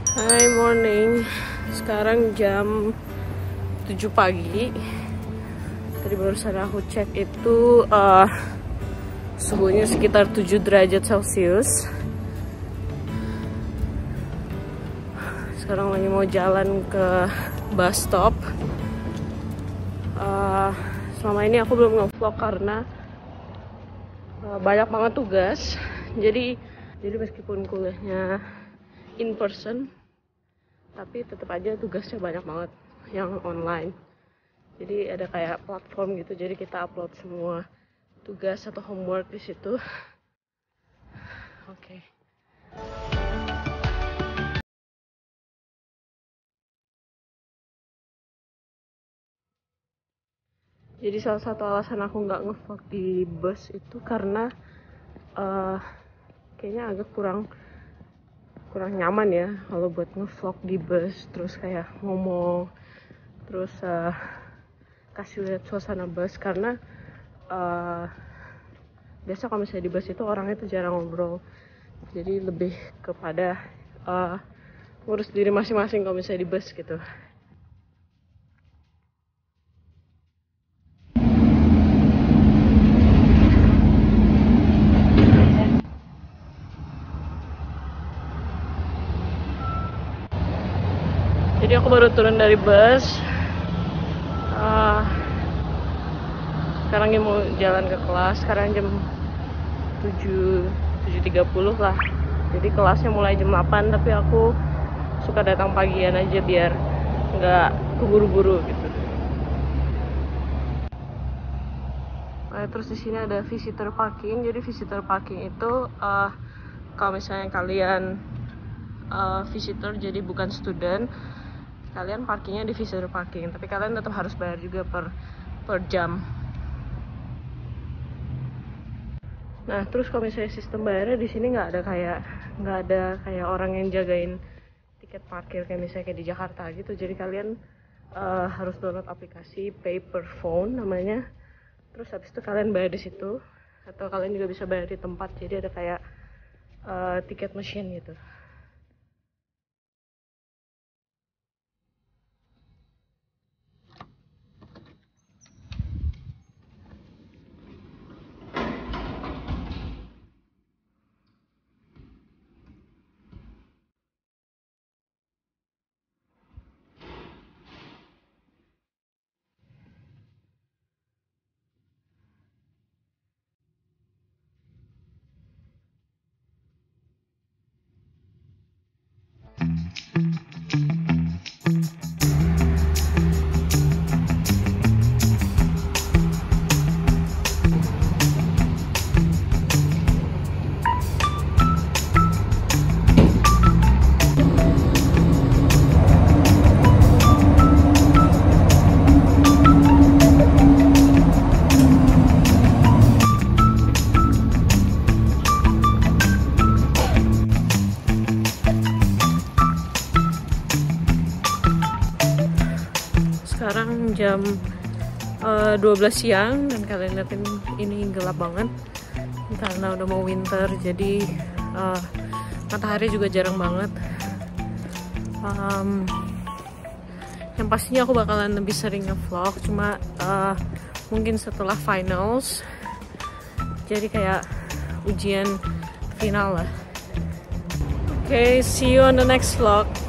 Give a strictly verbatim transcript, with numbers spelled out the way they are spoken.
Hai, morning. Sekarang jam tujuh pagi. Tadi barusan aku cek itu uh, suhunya sekitar tujuh derajat Celcius. Sekarang lagi mau jalan ke bus stop. Uh, selama ini aku belum nge-vlog karena uh, banyak banget tugas. Jadi jadi meskipun kuliahnya in person, tapi tetap aja tugasnya banyak banget yang online. Jadi ada kayak platform gitu, jadi kita upload semua tugas atau homework di situ. Oke. Okay. Jadi salah satu alasan aku nggak nge-vlog di bus itu karena uh, kayaknya agak kurang kurang nyaman ya kalau buat nge-vlog di bus, terus kayak ngomong, terus uh, kasih lihat suasana bus, karena uh, biasa kalau misalnya di bus itu orangnya tuh jarang ngobrol, jadi lebih kepada uh, ngurus diri masing-masing kalau misalnya di bus gitu. Jadi aku baru turun dari bus. Uh, sekarang mau jalan ke kelas. Sekarang jam tujuh tiga puluh lah. Jadi kelasnya mulai jam delapan, tapi aku suka datang pagian aja biar nggak keburu-buru gitu. Nah, terus di sini ada visitor parking. Jadi visitor parking itu uh, kalau misalnya kalian uh, visitor, jadi bukan student, kalian parkingnya di visitor parking, tapi kalian tetap harus bayar juga per per jam. Nah, terus kalau misalnya sistem bayarnya di sini nggak ada kayak nggak ada kayak orang yang jagain tiket parkir kayak misalnya kayak di Jakarta gitu. Jadi kalian uh, harus download aplikasi Pay per Phone namanya. Terus habis itu kalian bayar di situ, atau kalian juga bisa bayar di tempat. Jadi ada kayak uh, tiket machine gitu. Sekarang jam uh, dua belas siang dan kalian lihat ini gelap banget karena udah mau winter, jadi uh, matahari juga jarang banget. Um, yang pastinya aku bakalan lebih sering nge-vlog, cuma uh, mungkin setelah finals, jadi kayak ujian final lah. Oke, okay, see you on the next vlog.